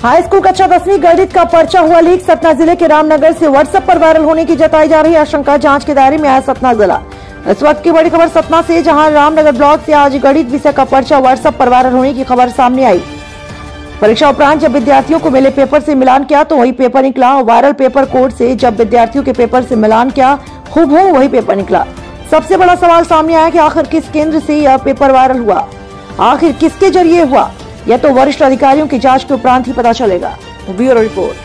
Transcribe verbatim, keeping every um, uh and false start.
High school कक्षा दसवीं गणित का पर्चा हुआ लीक। सतना जिले के रामनगर से व्हाट्सएप पर वायरल होने की जताई जा रही आशंका। जांच के दायरे में आया सतना जिला। इस वक्त की बड़ी खबर सतना से, जहां रामनगर ब्लॉक से आज गणित विषय का पर्चा व्हाट्सएप पर वायरल होने की खबर सामने आई। परीक्षा उपरांत जब विद्यार्थियों को मिले पेपर से मिलान किया तो वही पेपर निकला। वायरल पेपर कोड से जब विद्यार्थियों के पेपर से मिलान किया, हूबहू वही पेपर निकला। सबसे बड़ा सवाल सामने आया कि आखिर किस केंद्र से यह पेपर वायरल हुआ, आखिर किसके जरिए हुआ, यह तो वरिष्ठ अधिकारियों की जांच के उपरांत ही पता चलेगा। Bureau report.